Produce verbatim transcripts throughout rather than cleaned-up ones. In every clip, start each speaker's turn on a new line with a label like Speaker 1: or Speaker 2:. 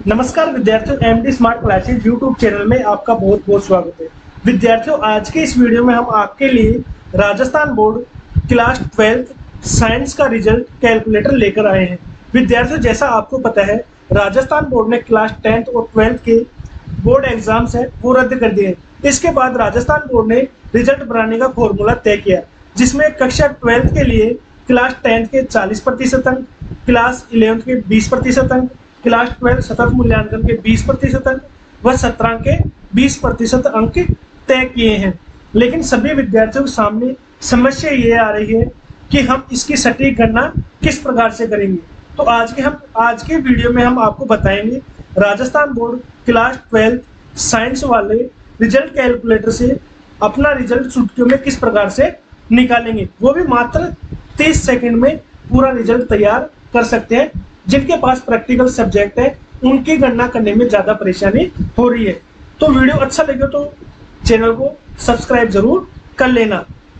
Speaker 1: नमस्कार विद्यार्थियों, MD smart classes YouTube channel में आपका बहुत बहुत स्वागत है। विद्यार्थियों, आज के इस वीडियो में हम आपके लिए Rajasthan board class twelfth science का रिजल्ट कैलकुलेटर लेकर आए हैं। विद्यार्थियों, जैसा आपको पता है, राजस्थान बोर्ड ने क्लास टेंथ और ट्वेल्थ के बोर्ड एग्जाम्स है वो रद्द कर दिए। इसके बाद राजस्थान बोर्ड ने रिजल्ट बनाने का फॉर्मूला तय किया, जिसमें कक्षा ट्वेल्थ के लिए क्लास टेंथ के चालीस प्रतिशत अंक, क्लास इलेवेंथ के बीस प्रतिशत अंक, क्लास ट्वेल्व सतत मूल्यांकन के बीस प्रतिशत अंक व सत्रह के बीस प्रतिशत अंक तय किए हैं। लेकिन सभी विद्यार्थियों के सामने समस्या ये आ रही है कि हम इसकी सटीक गणना किस प्रकार से करेंगे। तो आज के हम आज के वीडियो में हम आपको बताएंगे Rajasthan board class twelfth science वाले रिजल्ट कैलकुलेटर से अपना रिजल्ट चुटकियों में किस प्रकार से निकालेंगे, वो भी मात्र तीस सेकंड में पूरा रिजल्ट तैयार कर सकते हैं। जिनके पास प्रैक्टिकल सब्जेक्ट है उनकी गणना करने में ज्यादा परेशानी हो रही है। तो वीडियो अच्छा लगे तो चैनल को सब्सक्राइब जरूर कर लेना।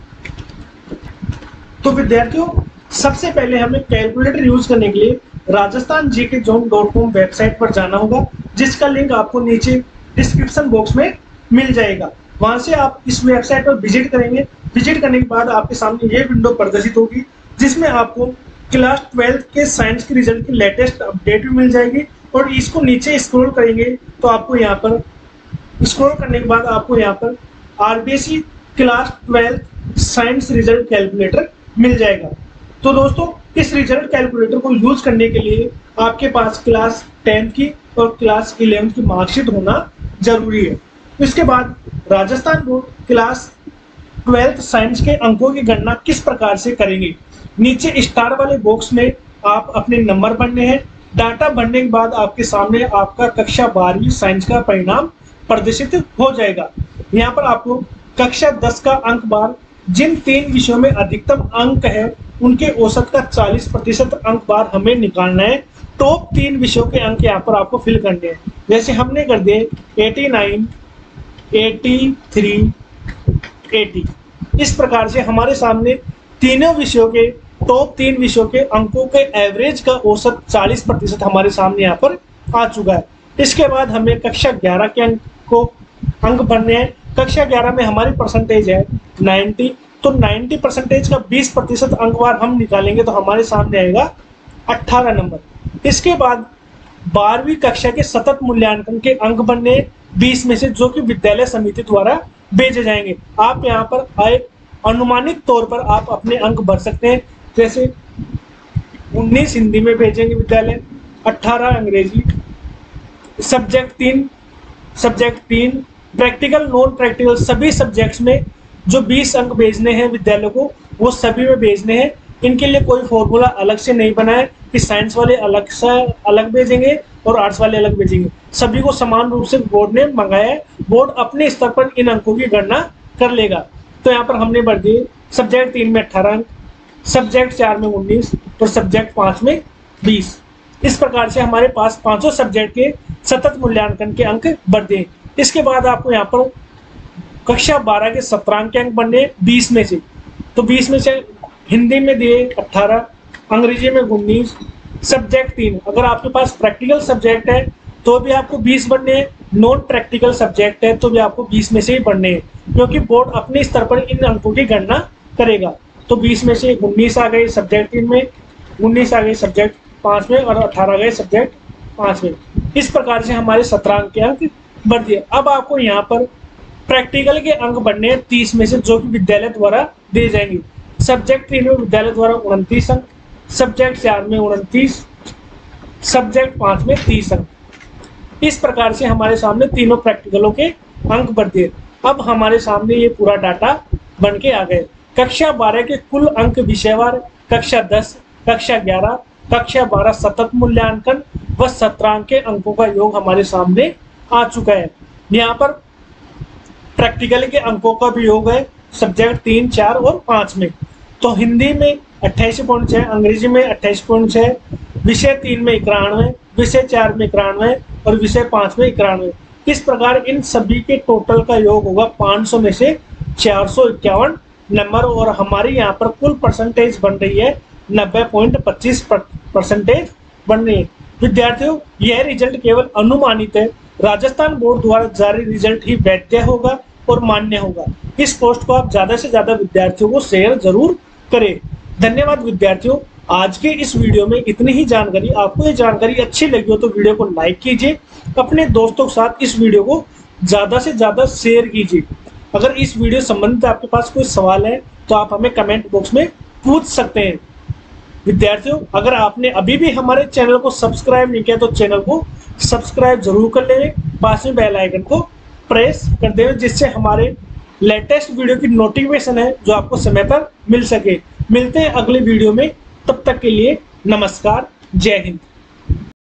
Speaker 1: तो विद्यार्थियों, सबसे पहले हमें कैलकुलेटर यूज करने के लिए राजस्थान जी के जोन डॉट कॉम वेबसाइट पर जाना होगा, जिसका लिंक आपको नीचे डिस्क्रिप्शन बॉक्स में मिल जाएगा। वहां से आप इस वेबसाइट पर विजिट करेंगे। विजिट करने के बाद आपके सामने ये विंडो प्रदर्शित होगी, जिसमें आपको क्लास ट्वेल्थ के साइंस के रिजल्ट की लेटेस्ट अपडेट भी मिल जाएगी। और इसको नीचे स्क्रॉल करेंगे तो आपको यहाँ पर स्क्रॉल करने के बाद आपको यहाँ पर RBSE class twelfth science result calculator मिल जाएगा। तो दोस्तों, इस रिजल्ट कैलकुलेटर को यूज करने के लिए आपके पास क्लास टेंथ की और क्लास इलेवेंथ की मार्कशीट होना जरूरी है। इसके बाद Rajasthan board class twelfth science के अंकों की गणना किस प्रकार से करेंगे। नीचे स्टार वाले बॉक्स में आप अपने नंबर भरने हैं। डाटा भरने के बाद आपके सामने आपका कक्षा बारहवीं साइंस का परिणाम प्रदर्शित हो जाएगा। यहाँ पर आपको कक्षा दस का अंक बार, जिन तीन विषयों में अधिकतम अंक है उनके औसत का चालीस प्रतिशत अंक बार हमें निकालना है। टॉप तीन विषयों के अंक यहाँ पर आपको फिल करने हैं। जैसे हमने कर दिए eighty nine, eighty three, eighty. इस प्रकार से हमारे सामने तीनों विषयों के टॉप तीन विषयों के अंकों के एवरेज का औसत चालीस प्रतिशत हमारे सामने यहाँ पर आ चुका है। इसके बाद हमें कक्षा ग्यारह के अंक को अंक भरने हैं। कक्षा ग्यारह में हमारी परसेंटेज है नब्बे, तो नब्बे परसेंटेज का बीस प्रतिशत अंक बार हम निकालेंगे तो हमारे सामने आएगा अट्ठारह नंबर। इसके बाद बारहवीं कक्षा के सतत मूल्यांकन के अंक बनने बीस में से, जो कि विद्यालय समिति द्वारा भेजे जाएंगे। आप यहाँ पर आए अनुमानित तौर पर आप अपने अंक भर सकते हैं। जैसे उन्नीस हिंदी में भेजेंगे विद्यालय, अठारह अंग्रेजी, सब्जेक्ट तीन सब्जेक्ट तीन प्रैक्टिकल नॉन प्रैक्टिकल सभी सब्जेक्ट्स में जो बीस अंक भेजने हैं विद्यालय को, वो सभी में भेजने हैं। इनके लिए कोई फॉर्मूला अलग से नहीं बना है कि साइंस वाले अलग से अलग भेजेंगे और आर्ट्स वाले अलग भेजेंगे। सभी को समान रूप से बोर्ड ने मंगाया है। बोर्ड अपने स्तर पर इन अंकों की गणना कर लेगा। तो यहाँ पर हमने भर दिए सब्जेक्ट तीन में अठारह अंक, सब्जेक्ट चार में उन्नीस और सब्जेक्ट पाँच में बीस। इस प्रकार से हमारे पास पांचों सब्जेक्ट के सतत मूल्यांकन के अंक बढ़ दिए। इसके बाद आपको यहाँ पर कक्षा बारह के सत्रह के अंक बनने बीस में से, तो बीस में से हिंदी में दिए अठारह, अंग्रेजी में उन्नीस, सब्जेक्ट तीन। अगर आपके पास प्रैक्टिकल सब्जेक्ट है तो भी आपको बीस बनने हैं, नॉन प्रैक्टिकल सब्जेक्ट है तो भी आपको बीस में से ही बनने हैं, क्योंकि बोर्ड अपने स्तर पर इन अंकों की गणना करेगा। तो बीस में से उन्नीस आ गए सब्जेक्ट तीन में, उन्नीस आ गए सब्जेक्ट पाँच में और अठारह गए सब्जेक्ट पाँच में। इस प्रकार से हमारे सत्रह अंक के अंक बढ़ दिए। अब आपको यहाँ पर प्रैक्टिकल के अंक बढ़ने हैं तीस में से, जो कि विद्यालय द्वारा दिए जाएंगे। सब्जेक्ट तीन में विद्यालय द्वारा उनतीस अंक, सब्जेक्ट चार में उनतीस, सब्जेक्ट पाँच में तीस अंक। इस प्रकार से हमारे सामने तीनों प्रैक्टिकलों के अंक बढ़ दिए। अब हमारे सामने ये पूरा डाटा बन के आ गए। कक्षा बारह के कुल अंक विषयवार, कक्षा दस, कक्षा ग्यारह, कक्षा बारह सतत मूल्यांकन व सत्रह के अंकों का योग हमारे सामने आ चुका है। यहाँ पर प्रैक्टिकल के अंकों का भी योग है सब्जेक्ट तीन, चार और पाँच में। तो हिंदी में अट्ठाईस पॉइंट छः, अंग्रेजी में अट्ठाईस पॉइंट छः, विषय तीन में इक्यानवे, विषय चार में इक्यानवे और विषय पाँच में इक्यानवे। इस प्रकार इन सभी के टोटल का योग होगा पाँच सौ में से चार सौ इक्यावन नंबर। और हमारी यहाँ पर कुल परसेंटेज बन रही है नब्बे पॉइंट पच्चीस परसेंटेज बन रही है। विद्यार्थियों, यह रिजल्ट केवल अनुमानित है। राजस्थान बोर्ड द्वारा जारी रिजल्ट ही वैध होगा और मान्य होगा। इस पोस्ट को आप ज्यादा से ज्यादा विद्यार्थियों को शेयर जरूर करें। धन्यवाद विद्यार्थियों, आज के इस वीडियो में इतनी ही जानकारी। आपको ये जानकारी अच्छी लगी हो तो वीडियो को लाइक कीजिए, अपने दोस्तों के साथ इस वीडियो को ज्यादा से ज्यादा शेयर कीजिए। अगर इस वीडियो संबंधित आपके पास कोई सवाल है तो आप हमें कमेंट बॉक्स में पूछ सकते हैं। विद्यार्थियों, अगर आपने अभी भी हमारे चैनल को सब्सक्राइब नहीं किया तो चैनल को सब्सक्राइब जरूर कर लें, पास में बेल आइकन को प्रेस कर दें, जिससे हमारे लेटेस्ट वीडियो की नोटिफिकेशन है जो आपको समय पर मिल सके। मिलते हैं अगले वीडियो में, तब तक के लिए नमस्कार, जय हिंद।